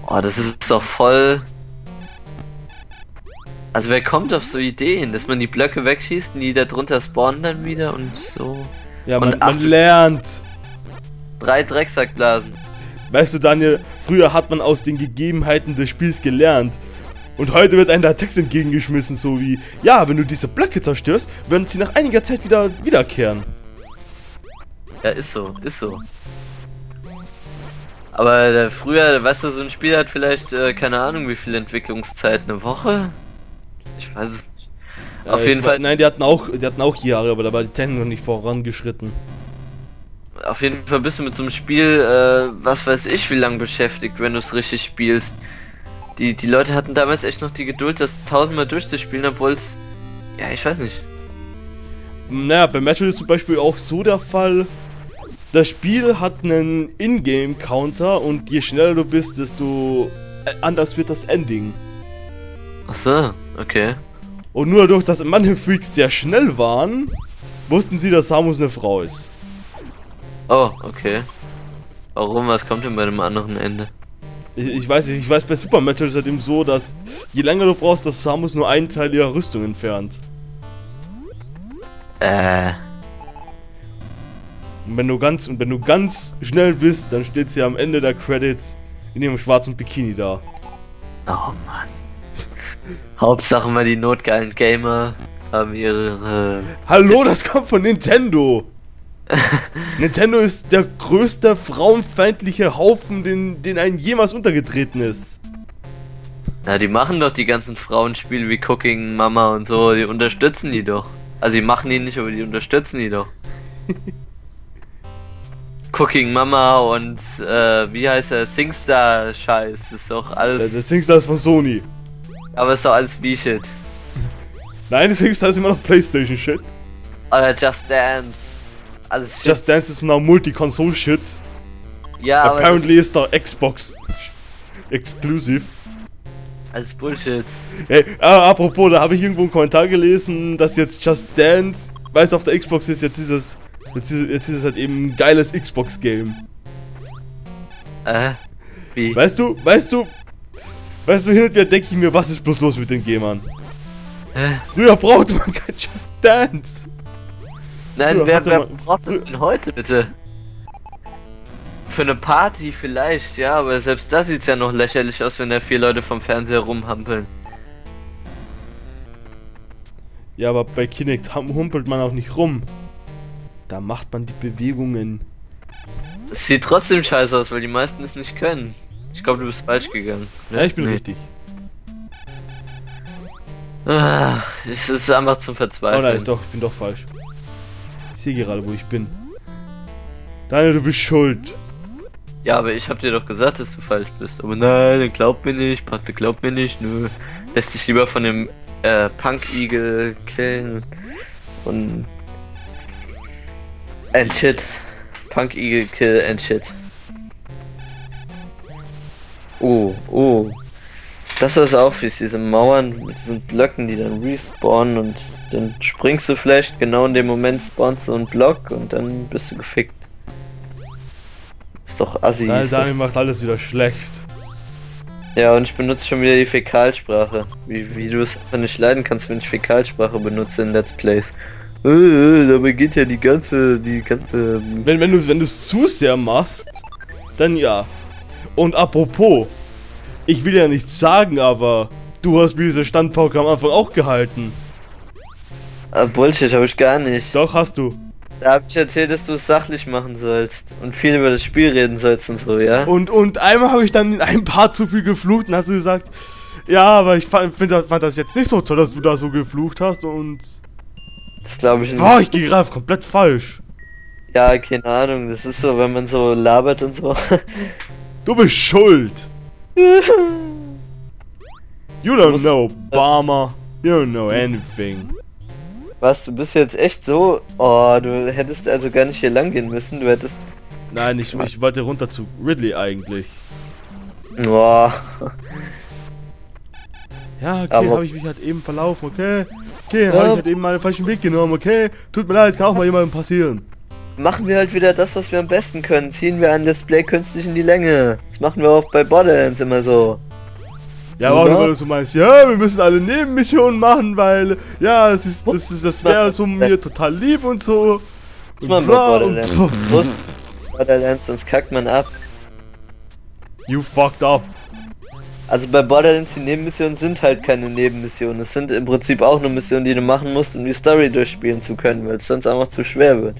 Oh, das ist doch voll... Also wer kommt auf so Ideen, dass man die Blöcke wegschießt und die da drunter spawnen dann wieder und so? Ja, Und man lernt. 3 Drecksackblasen. Weißt du, Daniel, früher hat man aus den Gegebenheiten des Spiels gelernt. Und heute wird einem der Text entgegengeschmissen, so wie, ja, wenn du diese Blöcke zerstörst, werden sie nach einiger Zeit wieder wiederkehren. Ja, ist so, ist so. Aber früher, weißt du, so ein Spiel hat vielleicht, keine Ahnung, wie viel Entwicklungszeit, eine Woche? Ich weiß es nicht. Auf jeden Fall. Nein, die hatten auch Jahre, aber da war die Technik noch nicht vorangeschritten. Auf jeden Fall bist du mit so einem Spiel, was weiß ich, wie lange beschäftigt, wenn du es richtig spielst. Die Leute hatten damals echt noch die Geduld, das tausendmal durchzuspielen, obwohl es... Ja, ich weiß nicht. Naja, bei Metro ist zum Beispiel auch so der Fall, das Spiel hat einen Ingame-Counter und je schneller du bist, desto anders wird das Ending. Ach so, okay. Und nur dadurch, dass manche Freaks sehr schnell waren, wussten sie, dass Samus eine Frau ist. Oh, okay. Warum? Was kommt denn bei dem anderen Ende? Ich weiß nicht, ich weiß, bei Super Metroid ist es halt eben so, dass je länger du brauchst, dass Samus nur einen Teil ihrer Rüstung entfernt. Und wenn du ganz schnell bist, dann steht sie am Ende der Credits in ihrem schwarzen Bikini da. Oh Mann. Hauptsache mal die notgeilen Gamer haben ihre... Hallo, das kommt von Nintendo! Nintendo ist der größte frauenfeindliche Haufen, den einem jemals untergetreten ist. Na, die machen doch die ganzen Frauenspiele wie Cooking Mama und so, die unterstützen die doch. Also die machen die nicht, aber die unterstützen die doch. Cooking Mama und wie heißt der SingStar Scheiß, ist doch alles. Der SingStar ist von Sony. Aber ist doch alles B-Shit. Nein, der SingStar ist immer noch PlayStation Shit. Oder Just Dance. Alles Shit. Just Dance ist now Multi-Console Shit. Ja, aber apparently ist da Xbox Exclusive. Alles Bullshit. Hey, apropos, da habe ich irgendwo einen Kommentar gelesen, dass jetzt Just Dance, weil es auf der Xbox ist, jetzt ist es halt eben ein geiles Xbox-Game. Wie? Weißt du, hin und wieder denke ich mir, was ist bloß los mit den Gamern? Früher brauchte man kein Just Dance. Nein, wer braucht das denn heute bitte? Für eine Party vielleicht, ja, aber selbst da sieht's ja noch lächerlich aus, wenn da 4 Leute vom Fernseher rumhampeln. Ja, aber bei Kinect humpelt man auch nicht rum. Da macht man die Bewegungen. Es sieht trotzdem scheiße aus, weil die meisten es nicht können. Ich glaube, du bist falsch gegangen. Ja, ich bin richtig. Es ist einfach zum Verzweifeln. Oh nein, ich bin doch falsch. Ich sehe gerade, wo ich bin. Daniel, du bist schuld. Ja, aber ich hab dir doch gesagt, dass du falsch bist. Aber nein, der glaubt mir nicht, Pate glaubt mir nicht, nö. Lässt sich lieber von dem Punk-Igel killen. Und... and shit. Punk-Igel kill and shit. Oh. Das ist auch wie diese Mauern mit diesen Blöcken, die dann respawnen und dann springst du vielleicht, genau in dem Moment spawnst du einen Block und dann bist du gefickt. Ist doch assi. Daniel macht alles wieder schlecht. Ja, und ich benutze schon wieder die Fäkalsprache. Wie du es einfach nicht leiden kannst, wenn ich Fäkalsprache benutze in Let's Plays. Dabei geht ja die ganze... Wenn du es zu sehr machst, dann ja. Und apropos, ich will ja nichts sagen, aber du hast mir diese Standpauke am Anfang auch gehalten. Bullshit, habe ich gar nicht. Doch, hast du. Da hab ich erzählt, dass du es sachlich machen sollst und viel über das Spiel reden sollst und so, ja? Und einmal habe ich dann in ein paar zu viel geflucht und hast du gesagt, ja, aber ich fand das jetzt nicht so toll, dass du da so geflucht hast und... Das glaube ich nicht. Boah, ich gehe gerade komplett falsch. Ja, keine Ahnung, das ist so, wenn man so labert und so. Du bist schuld. You don't know, Barmer. You don't know anything. Was, du bist jetzt echt so? Oh, du hättest also gar nicht hier lang gehen müssen, du hättest... Nein, ich wollte runter zu Ridley eigentlich. Boah. Ja, okay, habe ich mich halt eben verlaufen, okay? Okay, habe ich halt eben mal den falschen Weg genommen, okay? Tut mir leid, kann auch mal jemandem passieren. machen wir halt wieder das, was wir am besten können. Ziehen wir ein Let's Play künstlich in die Länge. Das machen wir auch bei Borderlands immer so. Ja, aber weil du so meinst, ja, wir müssen alle Nebenmissionen machen, weil, ja, das wäre so mir total lieb und so. Und bla, bei Borderlands. Borderlands, sonst kackt man ab. You fucked up. Also bei Borderlands, die Nebenmissionen sind halt keine Nebenmissionen. Es sind im Prinzip auch nur Missionen, die du machen musst, um die Story durchspielen zu können, weil es sonst einfach zu schwer wird.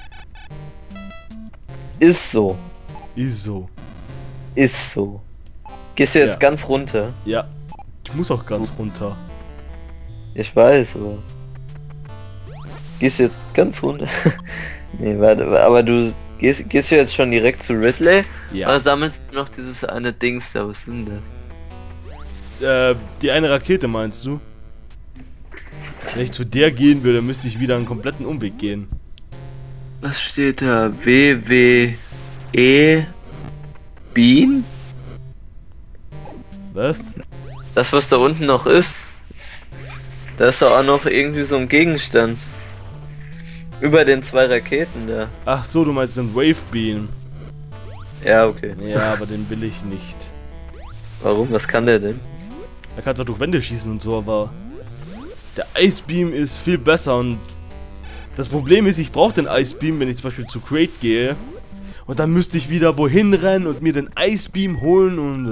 Ist so. Ist so. Ist so. Gehst du jetzt ganz runter? Ja. Ich muss auch ganz runter. Ich weiß, aber... Gehst du jetzt ganz runter? Nee, warte, aber du gehst du jetzt schon direkt zu Ridley? Ja. Oder sammelst du noch dieses eine Dings da? Was ist denn das? Die eine Rakete meinst du? Wenn ich zu der gehen würde, müsste ich wieder einen kompletten Umweg gehen. Was steht da? WWE Bean? Was? Das, was da unten noch ist. Da ist doch auch noch irgendwie so ein Gegenstand. Über den 2 Raketen da. Ach so, du meinst den Wave Beam. Ja, okay. Ja, aber den will ich nicht. Warum? Was kann der denn? Er kann zwar durch Wände schießen und so, aber der Ice Beam ist viel besser und das Problem ist, ich brauche den Ice Beam, wenn ich zum Beispiel zu Crate gehe und dann müsste ich wieder wohin rennen und mir den Ice Beam holen und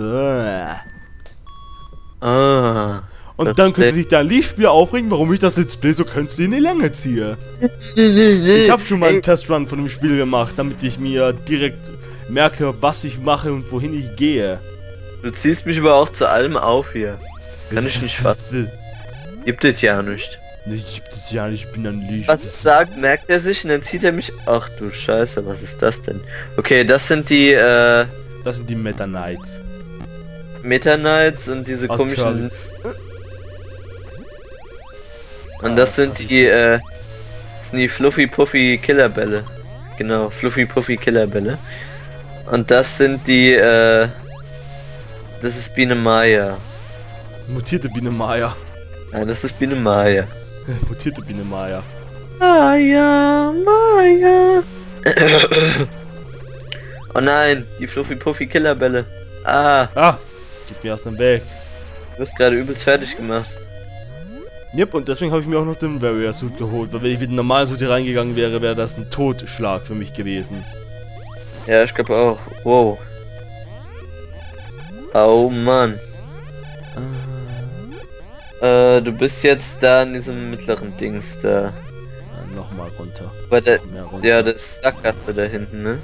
und dann könnte sich der Lichtspieler aufregen, warum ich das Let's Play so künstlich in die Länge ziehe. Ich habe schon mal einen Testrun von dem Spiel gemacht, damit ich mir direkt merke, was ich mache und wohin ich gehe. Du ziehst mich aber auch zu allem auf hier. Kann ich nicht fassen. Gibt es ja nicht. Ich bin ein Licht. Was ich sag, merkt er sich und dann zieht er mich... Ach du Scheiße, was ist das denn? Okay, das sind die, Das sind die Meta Knights. Meta Knights und diese Aus komischen... Kirby. Und das sind die, das sind die Fluffy Puffy Killerbälle. Genau, Fluffy Puffy Killerbälle. Und das sind die, das ist Biene Maya. Mutierte Biene Maya. Nein, das ist Biene Maya. Mutierte Biene Maya. Maya, Maya. Oh nein, die Fluffy Puffy Killerbälle. Ah, Gib mir aus dem Weg. du wirst gerade übelst fertig gemacht. Yep, und deswegen habe ich mir auch noch den Warrior Suit geholt, weil wenn ich mit dem normalen Suit hier reingegangen wäre, wäre das ein Totschlag für mich gewesen. Ja, ich glaube auch. Wow. Oh Mann. Du bist jetzt da in diesem mittleren Dings da. Nochmal runter. Bei der, Mehr runter. ja, das ist Sackgasse da hinten, ne?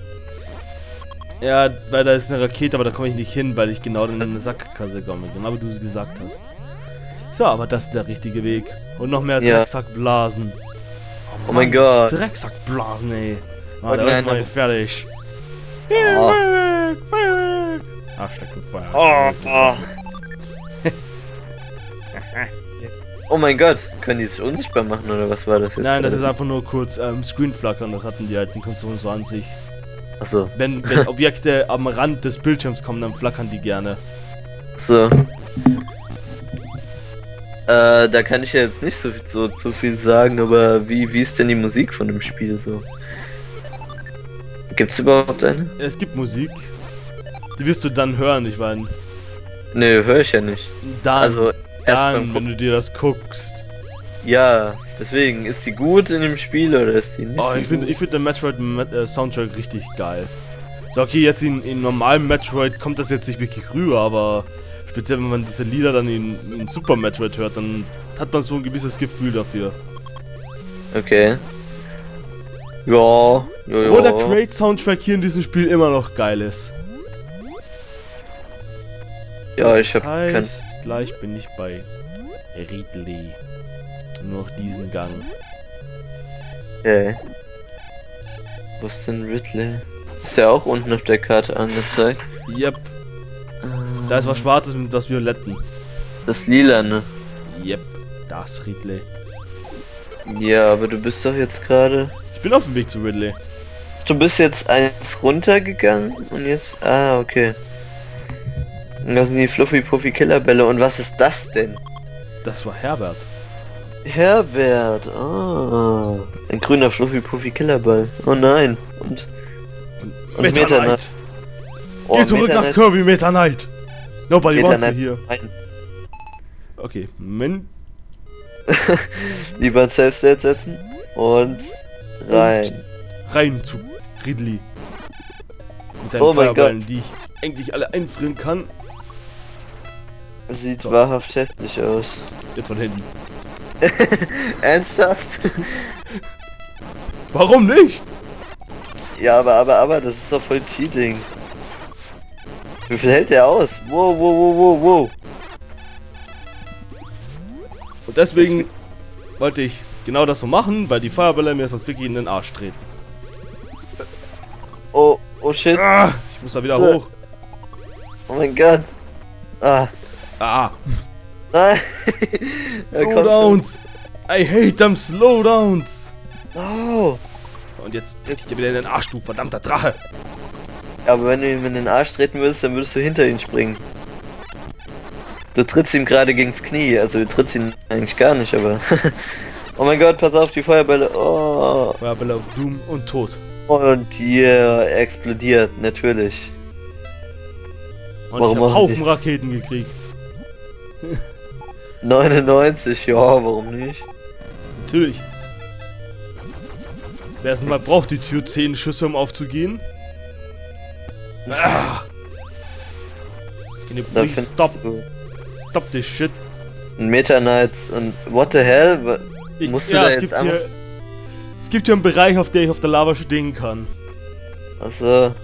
Ja, weil da ist eine Rakete, aber da komme ich nicht hin, weil ich genau in eine Sackgasse komme. Genau wie du es gesagt hast. So, aber das ist der richtige Weg. Und noch mehr Drecksackblasen. Oh mein Gott. Drecksackblasen, ey. Oh Da nein, bin ich fertig. Oh. Feuerwerk! Stecken Feuer. Oh. Oh mein Gott, können die sich unsichtbar machen oder was war das jetzt? Nein, das ist einfach nur kurz Screenflackern, das hatten die alten Konsolen so an sich. Achso. Wenn Objekte am Rand des Bildschirms kommen, dann flackern die gerne. So. Da kann ich ja jetzt nicht so viel sagen, aber wie ist denn die Musik von dem Spiel so? Gibt's überhaupt eine? Es gibt Musik. Die wirst du dann hören, ich meine. Nö, höre ich ja nicht. Dann, Also dann wenn du dir das guckst. Ja, deswegen, ist die gut in dem Spiel oder ist die nicht? Oh, ich finde den Metroid Soundtrack richtig geil. So, okay, jetzt in normalem Metroid kommt das jetzt nicht wirklich rüber, aber speziell wenn man diese Lieder dann in Super Metroid hört, dann hat man so ein gewisses Gefühl dafür. Okay. Ja. Wo der Crate Soundtrack hier in diesem Spiel immer noch geil ist. Ja, ich Das hab heißt, gleich bin ich bei Ridley. Nur noch diesen Gang. Okay. Wo ist denn Ridley? Ist der auch unten auf der Karte angezeigt? Yep. Da ist was Schwarzes mit was Violetten. Das Lila, ne? Yep. Das Ridley. Ja, aber du bist doch jetzt gerade... Ich bin auf dem Weg zu Ridley. Du bist jetzt eins runtergegangen und jetzt... Ah, okay. Und das sind die Fluffy Puffy Killerbälle. Und was ist das denn? Das war Herbert. Herbert. Ah. Ein grüner Fluffy Puffy Killerball. Oh nein. Und Meta Knight. Oh, Geh zurück Meta nach Knight. Kirby, Meta Knight. Nobody Meta wants you Knight. here. Nein. Okay, Lieber Self-State setzen. Und rein. rein zu Ridley. Mit seinen Oh mein Feuerballen, die ich eigentlich alle einfrieren kann. Sieht So. wahrhaft heftig aus. Jetzt von hinten. Ernsthaft? Warum nicht? Ja, aber, das ist doch voll Cheating. Wie viel hält der aus? Wow. Und deswegen wollte ich genau das so machen, weil die Feuerbälle mir sonst wirklich in den Arsch treten. Oh shit. Ah, ich muss da wieder So. hoch. Oh mein Gott. Ah. Ah, Nein. Er kommt Slowdowns. I hate them Slowdowns. schon. Oh. Und jetzt tritt ich dir wieder in den Arsch, du verdammter Drache. Aber wenn du ihm in den Arsch treten würdest, dann würdest du hinter ihn springen. Du trittst ihm gerade gegens Knie, also du trittst ihn eigentlich gar nicht, aber... Oh mein Gott, pass auf, die Feuerbälle. Oh. Feuerbälle auf Doom und Tod. Und yeah, er explodiert, natürlich. Und Warum ich habe machen Haufen die- Raketen gekriegt. 99, ja, warum nicht? Natürlich. Wer erst mal braucht die Tür 10 Schüsse, um aufzugehen. Ah. Can you Da please findest stop? du Stop this shit. ein Meta Knights und what the hell? Musst du da es jetzt gibt einfach... hier, es gibt hier einen Bereich, auf der ich auf der Lava stehen kann. Achso,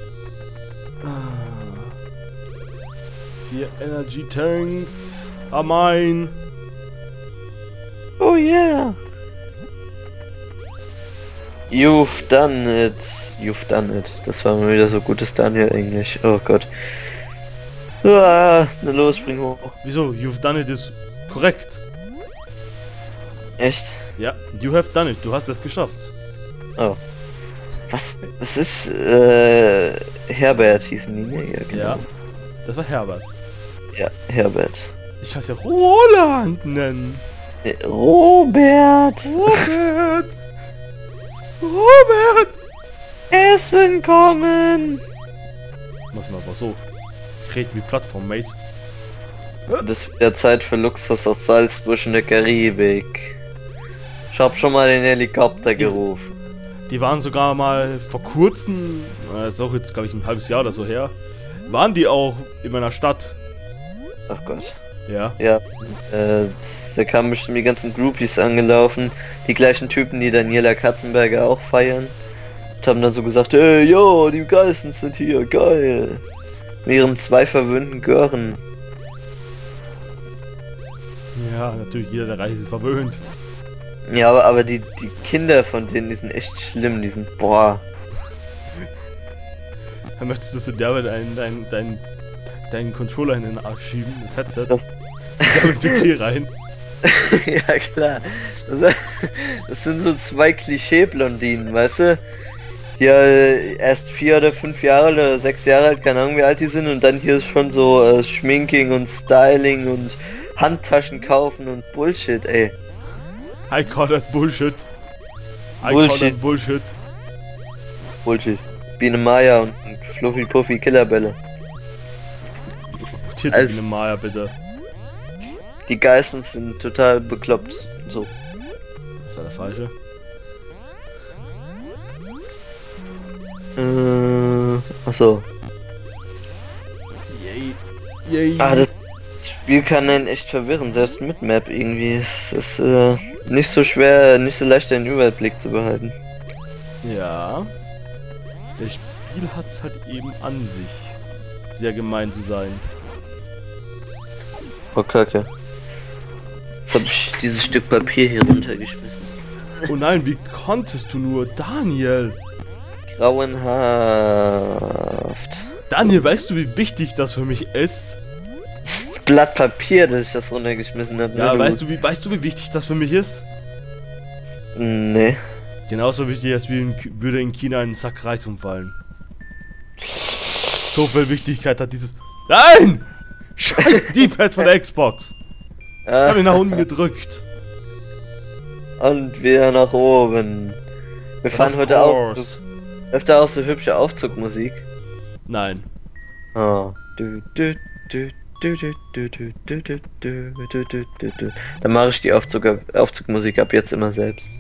4 Energy Tanks. Ah, mein. oh yeah. You've done it. You've done it. Das war mal wieder so gutes Daniel-Englisch. Oh Gott. Ah, na los, spring hoch. Wieso? You've done it ist korrekt. Echt? Ja, you have done it. Du hast es geschafft. Oh. Was? Das ist, Herbert hießen die, ne? Ja, genau. Ja, das war Herbert. Ja, Herbert. Ich kann es ja Roland nennen. Robert! Robert! Robert! Essen kommen! Mach mal einfach so. Red wie Plattform, Mate. Das ist wieder Zeit für Luxus aus Salzburg in der Karibik. Ich hab schon mal den Helikopter gerufen. Die waren sogar mal vor kurzem, das ist auch jetzt glaube ich ein halbes Jahr oder so her, waren die auch in meiner Stadt. Ach Gott. Ja. Ja, da kamen bestimmt die ganzen Groupies angelaufen. Die gleichen Typen, die Daniela Katzenberger auch feiern. Und haben dann so gesagt, ey, yo, die Geissens sind hier, geil. Mit ihren 2 verwöhnten Gören. Ja, natürlich, jeder der Reich ist verwöhnt. Ja, aber die Kinder von denen, die sind echt schlimm, die sind, boah. Dann möchtest du zu der deinen Controller in den Arsch schieben, das Headset, Das- mit PC rein. Ja klar. Das sind so 2 Klischee-Blondinen, weißt du? Ja, erst 4 oder 5 Jahre oder 6 Jahre alt, keine Ahnung wie alt die sind, und dann hier ist schon so Schminking und Styling und Handtaschen kaufen und Bullshit, ey. I call that Bullshit. I call Bullshit. that Bullshit. Bullshit. Biene Maya und Fluffy Puffy Killerbälle. Tiert Als- wie eine Maya, bitte. Die Geissens sind total bekloppt. So. Das war der falsche. Achso. Yay. Yay. Ah, das Spiel kann einen echt verwirren, selbst mit Map irgendwie. Es ist nicht so schwer, nicht so leicht den Überblick zu behalten. Ja. Das Spiel hat's halt eben an sich, sehr gemein zu sein. Oh Kacke. Jetzt hab ich dieses Stück Papier hier runtergeschmissen. Oh nein, wie konntest du nur, Daniel? Grauenhaft. Daniel, weißt du, wie wichtig das für mich ist? Das Blatt Papier, dass ich das runtergeschmissen habe. Ja, weißt du, wie wichtig das für mich ist? Nee. Genauso wichtig, als würde in China ein Sack Reis umfallen. So viel Wichtigkeit hat dieses... Nein! Scheiß D-Pad von der Xbox! Ich hab ihn nach unten gedrückt. Und wieder nach oben. Wir fahren heute auch. Läuft da auch so hübsche Aufzugmusik? Nein. Oh. Dann mache ich die Aufzugmusik ab jetzt immer selbst.